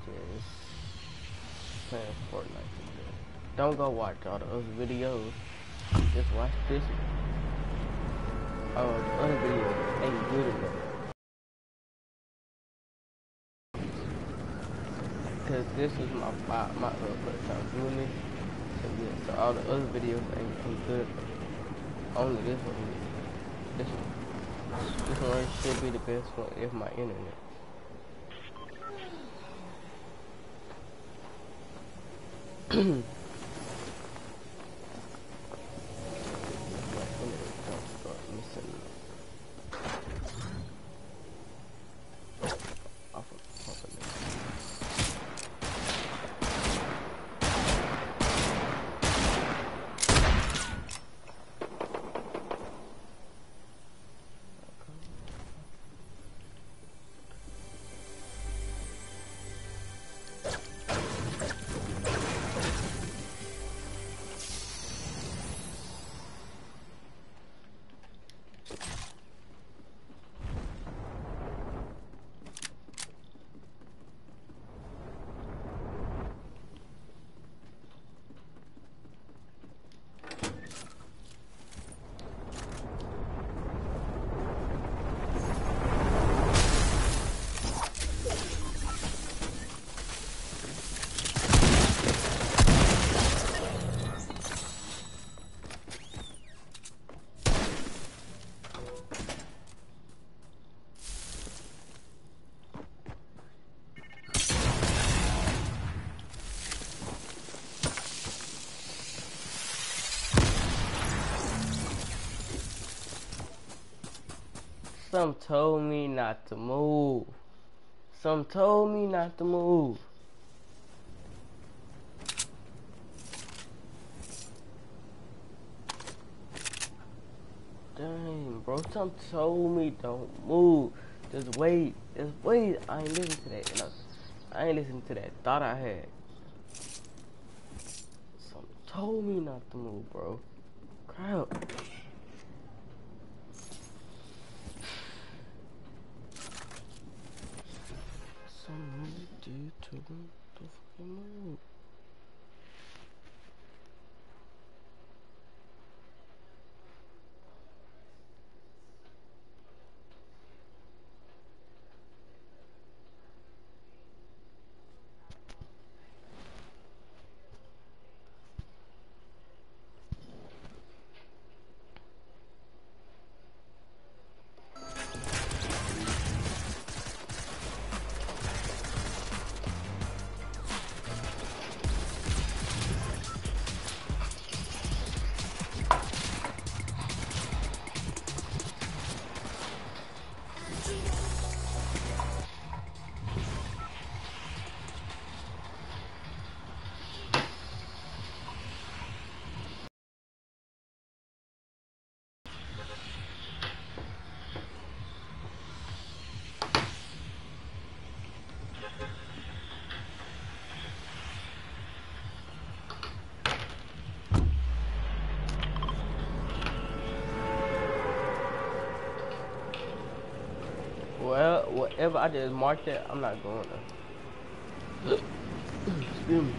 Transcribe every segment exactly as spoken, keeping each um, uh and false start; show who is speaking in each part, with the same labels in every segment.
Speaker 1: just playing Fortnite today. Don't go watch all the other videos. Just watch this one. Oh, the other videos ain't good enough. Cause this is my my, my uh, first time doing this. So yeah, so all the other videos ain't, ain't good enough. Only this one is. This one. This one should be the best one if my internet. Some told me not to move. Some told me not to move. Dang, bro. Some told me don't move. Just wait. Just wait. I ain't listen to that. You know? I ain't listen to that thought I had. Some told me not to move, bro. Crap. Somebody did tell them to fucking move. Well, whatever I just marked that, I'm not going there. Excuse me.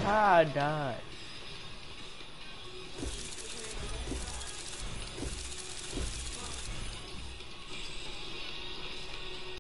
Speaker 1: How I died?